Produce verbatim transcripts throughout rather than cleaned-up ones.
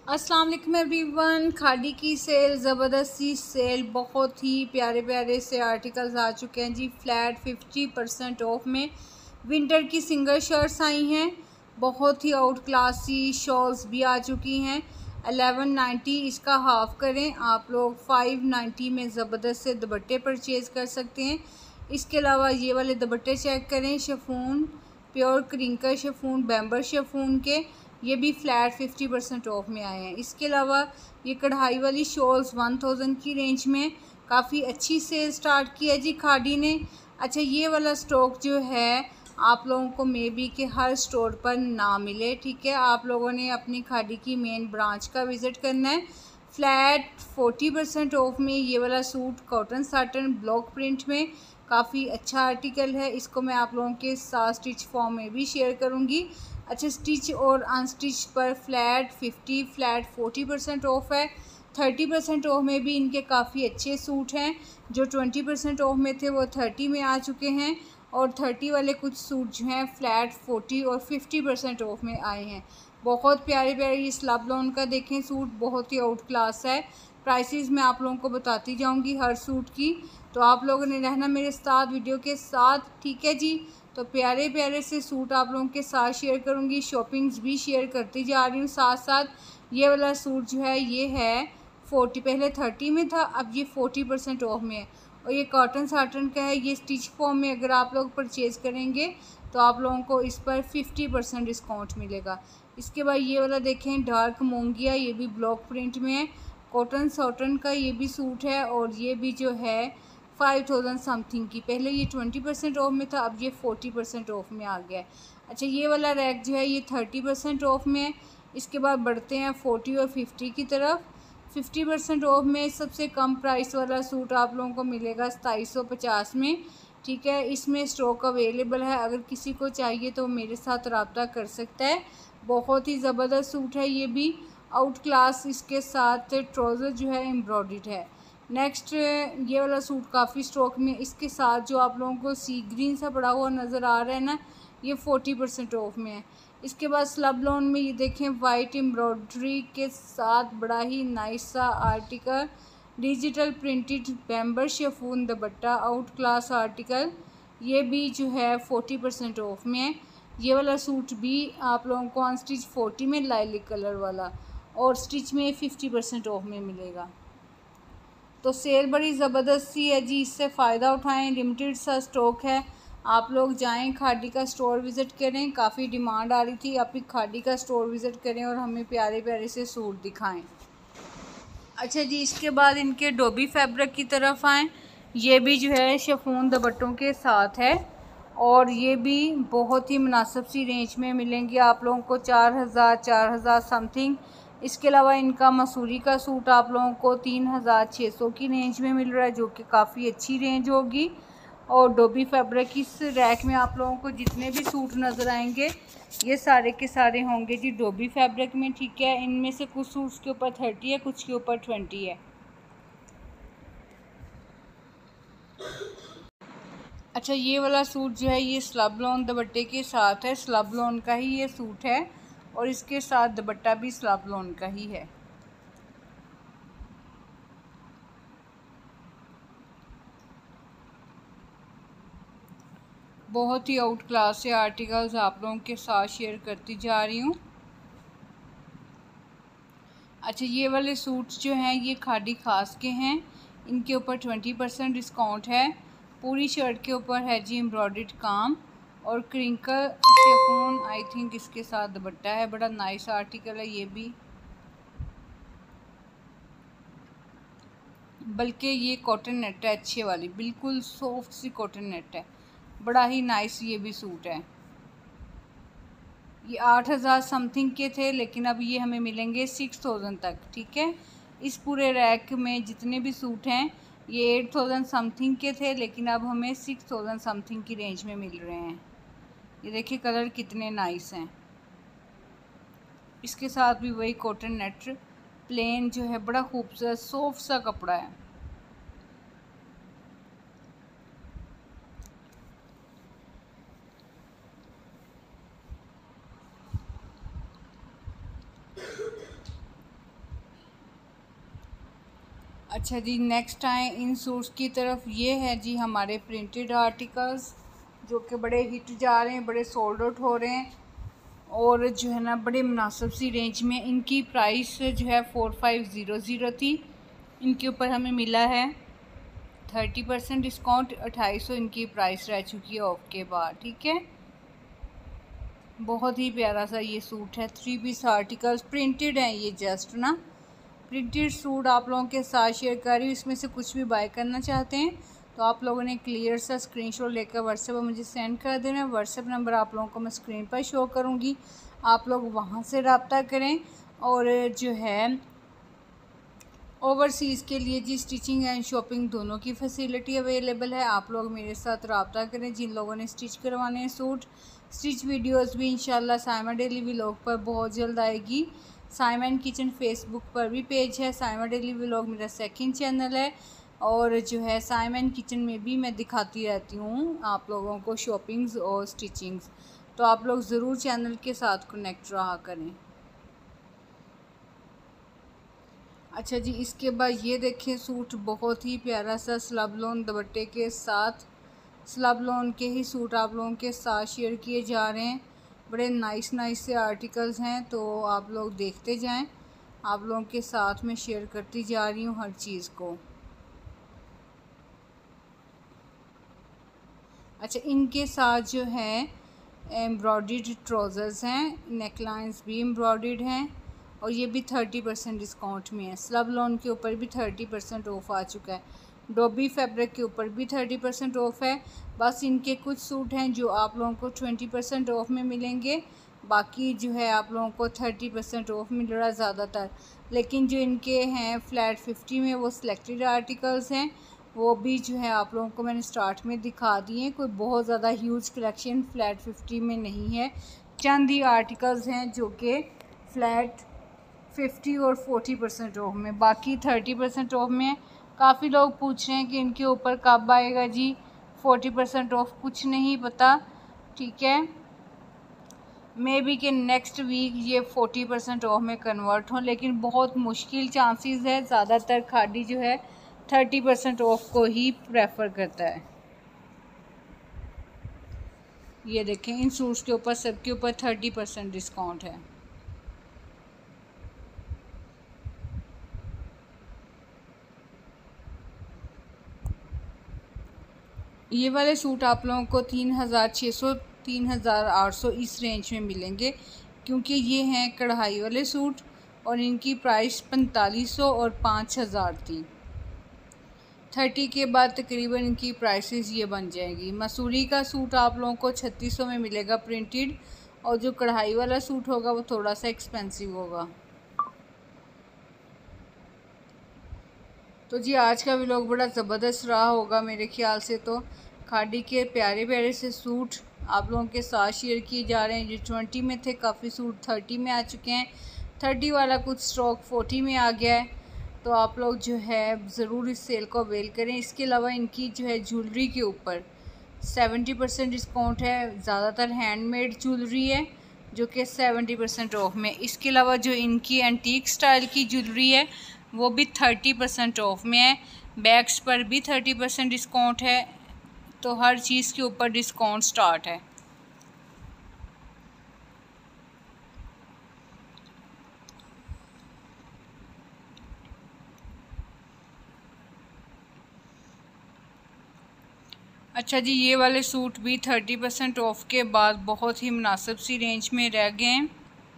अस्सलाम वालेकुम एवरीवन। खादी की सेल, ज़बरदस्त सी सेल, बहुत ही प्यारे प्यारे से आर्टिकल्स आ चुके हैं जी। फ्लैट फिफ्टी परसेंट ऑफ में विंटर की सिंगल शर्ट्स आई हैं। बहुत ही आउट क्लासी शॉल्स भी आ चुकी हैं। एलेवन नाइन्टी इसका हाफ़ करें आप लोग फाइव नाइन्टी में ज़बरदस्त से दुपट्टे परचेज़ कर सकते हैं। इसके अलावा ये वाले दुपट्टे चेक करें, chiffon pure crinkle chiffon bemberg chiffon के, ये भी फ्लैट फिफ्टी परसेंट ऑफ में आए हैं। इसके अलावा ये कढ़ाई वाली शॉल्स वन थाउजेंड की रेंज में काफ़ी अच्छी सेल स्टार्ट की है जी खादी ने। अच्छा, ये वाला स्टॉक जो है आप लोगों को मे बी के हर स्टोर पर ना मिले, ठीक है। आप लोगों ने अपनी खादी की मेन ब्रांच का विज़िट करना है। फ्लैट फोर्टी परसेंट ऑफ में ये वाला suit cotton satin block print में काफ़ी अच्छा आर्टिकल है। इसको मैं आप लोगों के साथ स्टिच फॉर्म में भी शेयर करूँगी। अच्छा, स्टिच और अनस्टिच पर flat fifty flat forty percent off है। थर्टी परसेंट ऑफ में भी इनके काफ़ी अच्छे सूट हैं। जो ट्वेंटी परसेंट ऑफ में थे वो थर्टी में आ चुके हैं, और थर्टी वाले कुछ सूट जो हैं फ्लैट फोर्टी और फिफ्टी परसेंट ऑफ में आए हैं। बहुत प्यारे प्यारे ये स्लब लॉन का देखें सूट, बहुत ही आउट क्लास है। प्राइसेस मैं आप लोगों को बताती जाऊंगी हर सूट की, तो आप लोगों ने रहना मेरे साथ वीडियो के साथ, ठीक है जी। तो प्यारे प्यारे से सूट आप लोगों के साथ शेयर करूंगी, शॉपिंग्स भी शेयर करती जा रही हूँ साथ साथ। ये वाला सूट जो है ये है फोर्टी, पहले थर्टी में था, अब ये फोर्टी परसेंट ऑफ में है, और ये कॉटन साटन का है। ये स्टिच फॉर्म में अगर आप लोग परचेज़ करेंगे तो आप लोगों को इस पर फिफ्टी परसेंट डिस्काउंट मिलेगा। इसके बाद ये वाला देखें डार्क मोंगिया, ये भी ब्लॉक प्रिंट में है, कॉटन साटन का ये भी सूट है, और ये भी जो है फाइव थाउजेंड समथिंग की। पहले ये ट्वेंटी परसेंट ऑफ में था, अब ये फोर्टी परसेंट ऑफ में आ गया है। अच्छा, ये वाला रैक जो है ये थर्टी परसेंट ऑफ में है। इसके बाद बढ़ते हैं फोर्टी और फिफ्टी की तरफ। फिफ्टी परसेंट ऑफ में सबसे कम प्राइस वाला सूट आप लोगों को मिलेगा सताईस सौ पचास में, ठीक है। इसमें स्टॉक अवेलेबल है, अगर किसी को चाहिए तो मेरे साथ रब्ता कर सकता है। बहुत ही ज़बरदस्त सूट है, ये भी आउट क्लास। इसके साथ ट्राउज़र जो है एम्ब्रॉयडर्ड है। नेक्स्ट ये वाला सूट काफ़ी स्टॉक में, इसके साथ जो आप लोगों को सी ग्रीन सा पड़ा हुआ नज़र आ रहा है ना, ये फोर्टी परसेंट ऑफ में है। इसके बाद स्लब लॉन में ये देखें वाइट एम्ब्रॉयडरी के साथ बड़ा ही नाइस सा article, digital printed bemberg chiffon दुपट्टा, आउट क्लास आर्टिकल। ये भी जो है फोर्टी परसेंट ऑफ में है। ये वाला सूट भी आप लोगों को अनस्टिच फोर्टी में लाइलिक कलर वाला, और स्टिच में फिफ्टी परसेंट ऑफ में मिलेगा। तो सेल बड़ी ज़बरदस्त सी है जी, इससे फ़ायदा उठाएं। लिमिटेड सा स्टॉक है, आप लोग जाएं खादी का स्टोर विज़िट करें। काफ़ी डिमांड आ रही थी आप भी खादी का स्टोर विज़िट करें और हमें प्यारे प्यारे से सूट दिखाएं। अच्छा जी, इसके बाद इनके डोबी फैब्रिक की तरफ आएँ। ये भी जो है शिफॉन दुपट्टों के साथ है, और ये भी बहुत ही मुनासिब सी रेंज में मिलेंगी आप लोगों को, चार हज़ार चार हज़ार समथिंग। इसके अलावा इनका मसूरी का सूट आप लोगों को तीन हज़ार छः सौ की रेंज में मिल रहा है, जो कि काफ़ी अच्छी रेंज होगी। और डोबी फैब्रिक इस रैक में आप लोगों को जितने भी सूट नज़र आएंगे ये सारे के सारे होंगे जी डोबी फैब्रिक में, ठीक है। इनमें से कुछ सूट्स के ऊपर थर्टी है, कुछ के ऊपर ट्वेंटी है। अच्छा, ये वाला सूट जो है ये स्लब लॉन दुपट्टे के साथ है, स्लब लॉन का ही ये सूट है, और इसके साथ दुपट्टा भी स्लब लॉन का ही है। बहुत ही आउट क्लास से आर्टिकल्स आप लोगों के साथ शेयर करती जा रही हूँ। अच्छा, ये वाले सूट्स जो हैं ये खादी खास के हैं, इनके ऊपर ट्वेंटी परसेंट डिस्काउंट है। पूरी शर्ट के ऊपर है जी एम्ब्रॉयडर्ड काम, और क्रिंकल शिफॉन आई थिंक इसके साथ दुपट्टा है। बड़ा नाइस आर्टिकल है ये भी, बल्कि ये कॉटन नेट है अच्छे वाली, बिल्कुल सॉफ्ट सी कॉटन नेट है। बड़ा ही नाइस ये भी सूट है। ये आठ हज़ार समथिंग के थे, लेकिन अब ये हमें मिलेंगे सिक्स थाउजेंड तक, ठीक है। इस पूरे रैक में जितने भी सूट हैं ये एट थाउजेंड समथिंग के थे, लेकिन अब हमें सिक्स थाउजेंड समथिंग की रेंज में मिल रहे हैं। ये देखिए कलर कितने नाइस हैं। इसके साथ भी वही कॉटन नेट प्लेन जो है, बड़ा खूबसूरत सॉफ्ट सा कपड़ा है। अच्छा जी, नेक्स्ट आए इन सूट्स की तरफ। ये है जी हमारे प्रिंटेड आर्टिकल्स जो कि बड़े हिट जा रहे हैं, बड़े सोल्ड आउट हो रहे हैं और जो है ना बड़े मुनासिब सी रेंज में। इनकी प्राइस जो है फोर फाइव ज़ीरो ज़ीरो थी। इनके ऊपर हमें मिला है थर्टी परसेंट डिस्काउंट। अट्ठाईस सौ इनकी प्राइस रह चुकी है ऑफ के बाद। ठीक है, बहुत ही प्यारा सा ये सूट है। थ्री पीस आर्टिकल्स प्रिंटेड हैं ये, जस्ट ना प्रिंटेड सूट आप लोगों के साथ शेयर कर रही हूँ। इसमें से कुछ भी बाय करना चाहते हैं तो आप लोगों ने क्लियर सा स्क्रीनशॉट लेकर व्हाट्सएप पर मुझे सेंड कर देना। व्हाट्सएप नंबर आप लोगों को मैं स्क्रीन पर शो करूँगी, आप लोग वहाँ से रब्ता करें। और जो है ओवरसीज़ के लिए जी स्टिचिंग एंड शॉपिंग दोनों की फैसिलिटी अवेलेबल है। आप लोग मेरे साथ रब्ता करें जिन लोगों ने स्टिच करवाने हैं सूट। स्टिच वीडियोस भी इंशाल्लाह साइमा डेली व्लॉग पर बहुत जल्द आएगी। साइमा एंड किचन फेसबुक पर भी पेज है। साइमा डेली व्लॉग मेरा सेकंड चैनल है और जो है साइमा एंड किचन में भी मैं दिखाती रहती हूँ आप लोगों को शॉपिंग्स और स्टिचिंग्स। तो आप लोग ज़रूर चैनल के साथ कनेक्ट रहा करें। अच्छा जी, इसके बाद ये देखें सूट बहुत ही प्यारा सा स्लब लोन दुपट्टे के साथ। स्लब लोन के ही सूट आप लोगों के साथ शेयर किए जा रहे हैं। बड़े नाइस नाइस से आर्टिकल्स हैं तो आप लोग देखते जाएं। आप लोगों के साथ में शेयर करती जा रही हूँ हर चीज़ को। अच्छा, इनके साथ जो है एम्ब्रॉयडर्ड ट्राउज़र्स हैं, नेकलाइंस भी एम्ब्रॉयडर्ड हैं और ये भी थर्टी परसेंट डिस्काउंट में है। स्लब लोन के ऊपर भी थर्टी परसेंट ऑफ आ चुका है। डोबी फैब्रिक के ऊपर भी थर्टी परसेंट ऑफ है। बस इनके कुछ सूट हैं जो आप लोगों को ट्वेंटी परसेंट ऑफ में मिलेंगे, बाकी जो है आप लोगों को थर्टी परसेंट ऑफ मिल रहा है ज़्यादातर। लेकिन जो इनके हैं फ्लैट फिफ्टी में वो सिलेक्टेड आर्टिकल्स हैं, वो भी जो है आप लोगों को मैंने स्टार्ट में दिखा दिए। कोई बहुत ज़्यादा ह्यूज कलेक्शन फ्लैट फिफ्टी में नहीं है। चंद ही आर्टिकल्स हैं जो कि फ्लैट फिफ्टी और फोर्टी परसेंट ऑफ में, बाकी थर्टी परसेंट ऑफ में। काफ़ी लोग पूछ रहे हैं कि इनके ऊपर कब आएगा जी फोर्टी परसेंट ऑफ, कुछ नहीं पता। ठीक है, मे बी कि नेक्स्ट वीक ये फोर्टी परसेंट ऑफ में कन्वर्ट हो, लेकिन बहुत मुश्किल चांसेस है। ज़्यादातर खादी जो है थर्टी परसेंट ऑफ को ही प्रेफर करता है। ये देखें इन सूट्स के ऊपर सबके ऊपर थर्टी परसेंट डिस्काउंट है। ये वाले सूट आप लोगों को तीन हज़ार छः सौ तीन हज़ार आठ सौ इस रेंज में मिलेंगे, क्योंकि ये हैं कढ़ाई वाले सूट और इनकी प्राइस पैंतालीस सौ और पाँच हज़ार थी। थर्टी के बाद तकरीबन इनकी प्राइसेस ये बन जाएगी। मसूरी का सूट आप लोगों को छत्तीस सौ में मिलेगा प्रिंटेड, और जो कढ़ाई वाला सूट होगा वो थोड़ा सा एक्सपेंसिव होगा। तो जी आज का व्लॉग बड़ा ज़बरदस्त रहा होगा मेरे ख्याल से। तो खादी के प्यारे प्यारे से सूट आप लोगों के साथ शेयर किए जा रहे हैं। जो ट्वेंटी में थे काफ़ी सूट थर्टी में आ चुके हैं। थर्टी वाला कुछ स्टॉक फोर्टी में आ गया है। तो आप लोग जो है ज़रूर इस सेल को अवेल करें। इसके अलावा इनकी जो है ज्वेलरी के ऊपर सेवेंटी परसेंट डिस्काउंट है। ज़्यादातर हैंडमेड ज्वेलरी है जो कि सेवेंटी परसेंट ऑफ में। इसके अलावा जो इनकी एंटीक स्टाइल की ज्वेलरी है वो भी थर्टी परसेंट ऑफ में है। बैग्स पर भी थर्टी परसेंट डिस्काउंट है। तो हर चीज़ के ऊपर डिस्काउंट स्टार्ट है। अच्छा जी, ये वाले सूट भी थर्टी परसेंट ऑफ के बाद बहुत ही मुनासिब सी रेंज में रह गए हैं।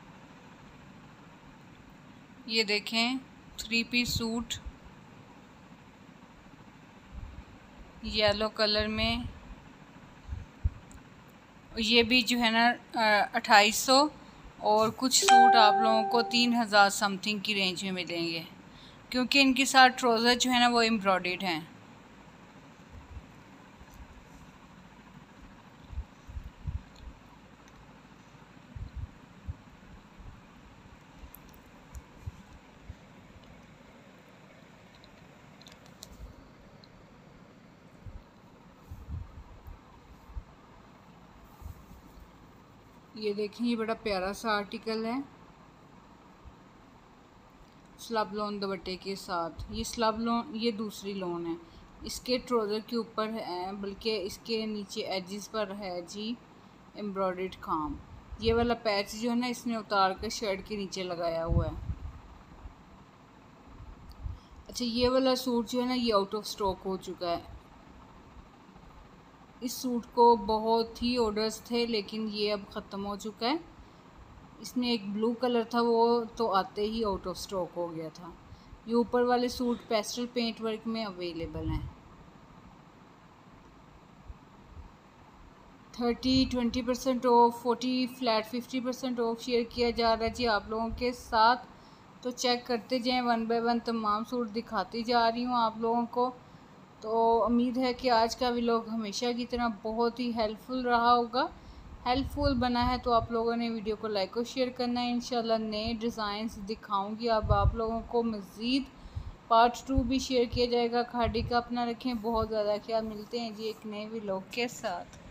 ये देखें three piece suit yellow colour में, ये भी जो है ना अट्ठाईस सौ, और कुछ सूट आप लोगों को तीन हज़ार समथिंग की रेंज में मिलेंगे, क्योंकि इनके साथ ट्राउज़र जो है ना वो एम्ब्रॉयडर्ड हैं। ये देखें ये बड़ा प्यारा सा आर्टिकल है। स्लब लोन दुपट्टे के साथ। ये स्लब लोन, ये दूसरी लोन है। इसके ट्राउज़र के ऊपर है, बल्कि इसके नीचे एजिस पर है जी एम्ब्रॉयडर्ड काम। ये वाला पैच जो है ना, इसने उतार कर शर्ट के नीचे लगाया हुआ है। अच्छा, ये वाला सूट जो है ना, ये आउट ऑफ स्टॉक हो चुका है। इस सूट को बहुत ही ऑर्डर्स थे, लेकिन ये अब ख़त्म हो चुका है। इसमें एक ब्लू कलर था, वो तो आते ही आउट ऑफ स्टॉक हो गया था। ये ऊपर वाले सूट पेस्टल पेंट वर्क में अवेलेबल हैं। Thirty twenty percent off, forty flat fifty percent off share किया जा रहा है जी आप लोगों के साथ। तो चेक करते जाएं, वन बाय वन तमाम सूट दिखाती जा रही हूँ आप लोगों को। तो उम्मीद है कि आज का व्लॉग हमेशा की तरह बहुत ही हेल्पफुल रहा होगा। हेल्पफुल बना है तो आप लोगों ने वीडियो को लाइक और शेयर करना है। इंशाल्लाह नए डिज़ाइंस दिखाऊंगी अब आप लोगों को। मज़ीद पार्ट टू भी शेयर किया जाएगा। खाड़ी का अपना रखें बहुत ज़्यादा ख्याल। मिलते हैं जी एक नए व्लॉग के साथ।